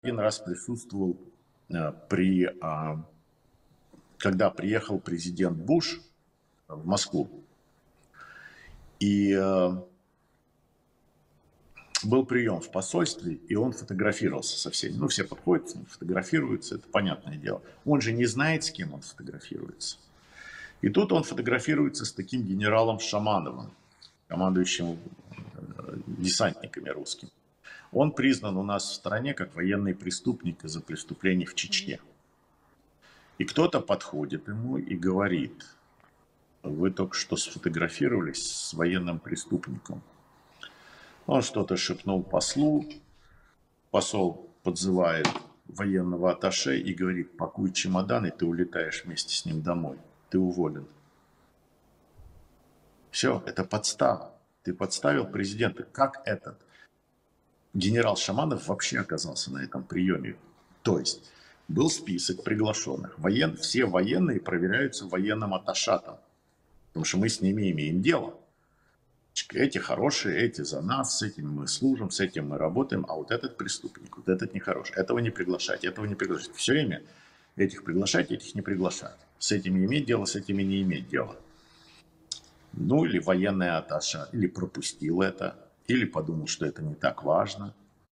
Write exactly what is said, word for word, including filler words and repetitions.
один раз присутствовал при, когда приехал президент Буш в Москву. И был прием в посольстве, и он фотографировался со всеми. Ну, все подходят, с ним фотографируются, это понятное дело. Он же не знает, с кем он фотографируется. И тут он фотографируется с таким генералом Шамановым, командующим десантниками русскими. Он признан у нас в стране как военный преступник из-за преступлений в Чечне. И кто-то подходит ему и говорит: вы только что сфотографировались с военным преступником. Он что-то шепнул послу, посол подзывает военного атташе и говорит: пакуй чемодан, и ты улетаешь вместе с ним домой, ты уволен. Все, это подстава. Ты подставил президента. Как этот генерал Шаманов вообще оказался на этом приеме? То есть был список приглашенных. Воен... Все военные проверяются военным атташатом, потому что мы с ними имеем дело. Эти хорошие, эти за нас, с этим мы служим, с этим мы работаем, а вот этот преступник, вот этот нехороший, этого не приглашать, этого не приглашать. Все время этих приглашать, этих не приглашать. С этими иметь дело, с этими не иметь дело. Ну или военный атташе, или пропустил это, или подумал, что это не так важно.